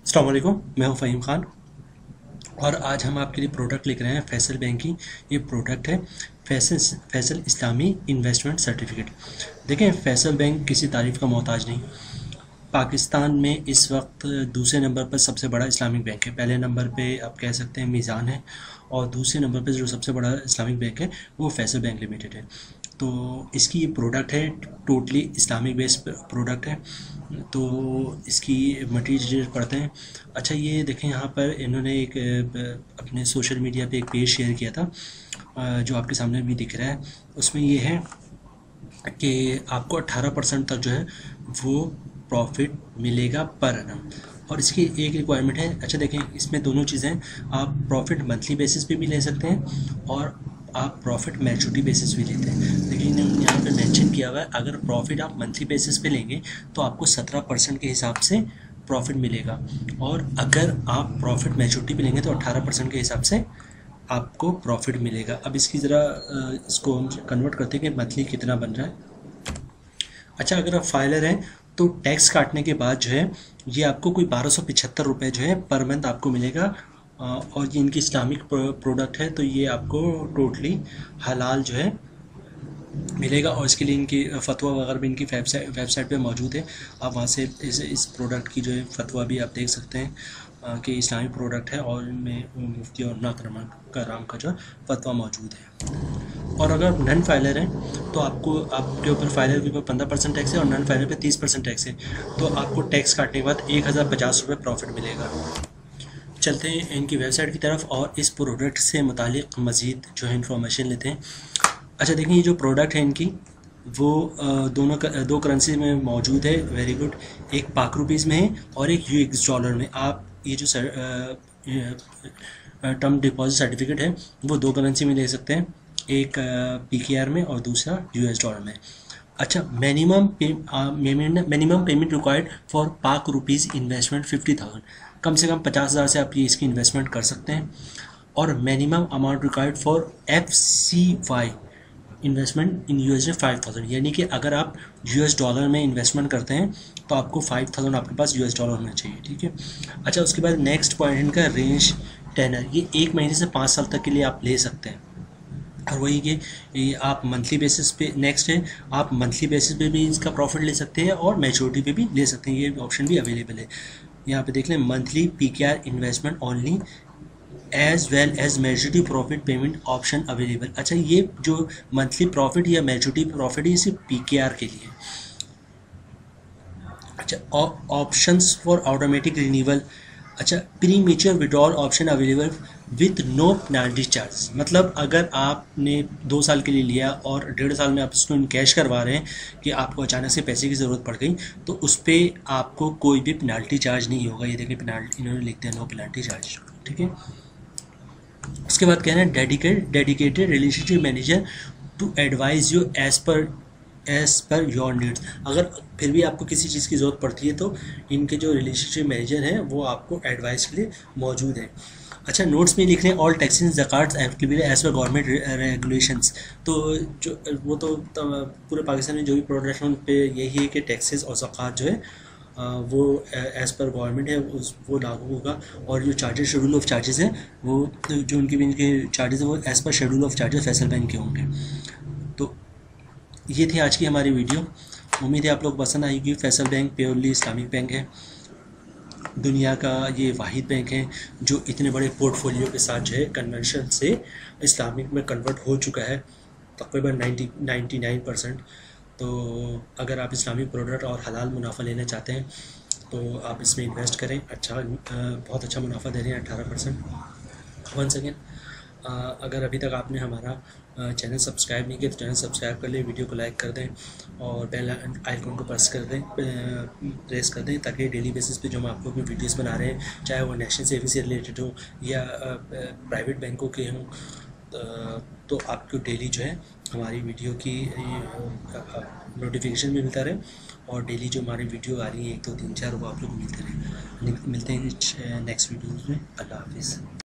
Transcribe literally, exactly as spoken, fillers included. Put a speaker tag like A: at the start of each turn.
A: अस्सलाम वालेकुम, मैं हूं फ़हीम ख़ान और आज हम आपके लिए प्रोडक्ट लेकर आए हैं फैसल बैंक की। ये प्रोडक्ट है फैसल फैसल इस्लामी इन्वेस्टमेंट सर्टिफिकेट। देखें, फैसल बैंक किसी तारीफ़ का मोहताज नहीं। पाकिस्तान में इस वक्त दूसरे नंबर पर सबसे बड़ा इस्लामिक बैंक है। पहले नंबर पे आप कह सकते हैं मीज़ान है और दूसरे नंबर पे जो सबसे बड़ा इस्लामिक बैंक है वो फैसल बैंक लिमिटेड है। तो इसकी ये प्रोडक्ट है, टोटली इस्लामिक बेस्ड प्रोडक्ट है। तो इसकी मटीरियल पढ़ते हैं। अच्छा, ये देखें, यहाँ पर इन्होंने एक अ, अपने सोशल मीडिया पे एक पेज शेयर किया था, अ, जो आपके सामने भी दिख रहा है। उसमें ये है कि आपको अट्ठारह परसेंट तक जो है वो प्रॉफिट मिलेगा पर एनम, और इसकी एक रिक्वायरमेंट है। अच्छा देखें, इसमें दोनों चीज़ें, आप प्रॉफिट मंथली बेसिस पे भी ले सकते हैं और आप प्रॉफिट मैच्योरिटी बेसिस भी लेते हैं। लेकिन यहाँ पे मेंशन किया हुआ है, अगर प्रॉफिट आप मंथली बेसिस पे लेंगे तो आपको सत्रह परसेंट के हिसाब से प्रॉफिट मिलेगा, और अगर आप प्रॉफिट मैच्योरिटी पे लेंगे तो अट्ठारह परसेंट के हिसाब से आपको प्रॉफिट मिलेगा। अब इसकी ज़रा इसको हम कन्वर्ट करते हैं कि मंथली कितना बन रहा है। अच्छा, अगर आप फाइलर हैं तो टैक्स काटने के बाद जो है ये आपको कोई बारह सौ पिछहत्तर रुपये जो है पर मंथ आपको मिलेगा। अ, और ये इनकी इस्लामिक प्रोडक्ट है तो ये आपको टोटली हलाल जो है मिलेगा, और इसके लिए इनकी फतवा वगैरह भी इनकी वेबसाइट वेबसाइट पे मौजूद है। आप वहाँ से इस इस प्रोडक्ट की जो है फतवा भी आप देख सकते हैं अ, कि इस्लामिक प्रोडक्ट है और इनमें मुफ्ती और ना कराम का जो फतवा मौजूद है। और अगर नन फाइलर हैं तो आपको, आपके ऊपर फाइलर के ऊपर पंद्रह परसेंट टैक्स है और नन फाइलर पे तीस परसेंट टैक्स है। तो आपको टैक्स काटने के बाद एक हज़ार पचास रुपये प्रॉफिट मिलेगा। चलते हैं इनकी वेबसाइट की तरफ और इस प्रोडक्ट से मुतालिक मज़ीद जो है इन्फॉर्मेशन लेते हैं। अच्छा देखिए, ये जो प्रोडक्ट है इनकी वो अ, दोनों दो करेंसी में मौजूद है। Very good. एक पाक रुपीज़ में है और एक यूएक्स डॉलर में। आप ये जो टर्म डिपॉजिट सर्टिफिकेट है वो दो करेंसी में ले सकते हैं, एक पीकेआर में और दूसरा यूएस डॉलर में। अच्छा, minimum minimum payment required for Pak rupees investment fifty thousand, कम से कम पचास हज़ार से आप ये इसकी इन्वेस्टमेंट कर सकते हैं। और minimum amount required for F C Y investment in USD five thousand, यानी कि अगर आप यूएस डॉलर में इन्वेस्टमेंट करते हैं तो आपको फाइव थाउजेंड आपके पास यूएस डॉलर होना चाहिए। ठीक है। अच्छा, उसके बाद नेक्स्ट पॉइंट इनका रेंज टेनर, ये एक महीने से पाँच साल तक के लिए आप ले सकते हैं। और वही कि ये आप मंथली बेसिस पे, नेक्स्ट है, आप मंथली बेसिस पे भी इसका प्रॉफिट ले सकते हैं और मैच्योरिटी पे भी ले सकते हैं। ये ऑप्शन भी अवेलेबल है। यहाँ पे देख लें, monthly PKR investment only as well as maturity profit payment option available. अच्छा, ये जो मंथली प्रॉफिट या मैच्योरिटी प्रॉफिट है, ये सिर्फ पीकेआर के लिए। अच्छा, ऑप्शंस फॉर ऑटोमेटिक रिन्यूअल। अच्छा, premature withdrawal option available with no penalty charge, मतलब अगर आपने दो साल के लिए लिया और डेढ़ साल में आप इसको इन कैश करवा रहे हैं कि आपको अचानक से पैसे की ज़रूरत पड़ गई, तो उस पर आपको कोई भी पेनल्टी चार्ज नहीं होगा। ये देखिए, पेनल्टी इन्होंने लिखते हैं नो पेनल्टी चार्ज। ठीक है। उसके बाद कहना है dedicate dedicated relationship manager to advise you as per as per your needs. अगर फिर भी आपको किसी चीज़ की ज़रूरत पड़ती है तो इनके जो रिलेशनशिप मैनेजर हैं वो आपको एडवाइस के लिए मौजूद हैं। अच्छा, नोट्स में लिख रहे हैं ऑल टैक्सेस ज़कात applicable as per government regulations. तो जो वो तो, तो पूरे पाकिस्तान में जो भी प्रोडक्ट हैं उन पे यही है कि टैक्सेस और ज़कात जो है वो एज़ पर गवर्नमेंट है उस वो लागू होगा। और जो चार्जेस, शेड्यूल ऑफ चार्जेस हैं, वो जो उनके भी इनके चार्जेस हैं वो as per schedule of charges Faisal bank के होंगे। तो ये थी आज की हमारी वीडियो। उम्मीद है आप लोग पसंद आएगी। Faisal bank purely Islamic bank है, दुनिया का ये वाहिद बैंक है जो इतने बड़े पोर्टफोलियो के साथ जो है कन्वेंशन से इस्लामिक में कन्वर्ट हो चुका है तकरीबन नाइन्टी नाइन्टी नाइन परसेंट। तो अगर आप इस्लामिक प्रोडक्ट और हलाल मुनाफा लेना चाहते हैं तो आप इसमें इन्वेस्ट करें। अच्छा, बहुत अच्छा मुनाफा दे रहे हैं, अठारह परसेंट। वन सेकेंड, अगर अभी तक आपने हमारा चैनल सब्सक्राइब नहीं किया तो चैनल सब्सक्राइब कर लें, वीडियो को लाइक कर दें और बेल आइकन को प्रेस कर दें प्रेस कर दें ताकि डेली बेसिस पे जो हम आपको अपनी वीडियोस बना रहे हैं, चाहे वो नेशनल सेविंग से रिलेटेड हो या प्राइवेट बैंकों के हों, तो आपको डेली जो है हमारी वीडियो की नोटिफिकेशन भी मिलता रहे और डेली जो हमारी वीडियो आ रही है एक दो तीन चार वो आप लोग मिलते रहे। मिलते हैं नेक्स्ट वीडियो में। अल्लाह हाफिज़।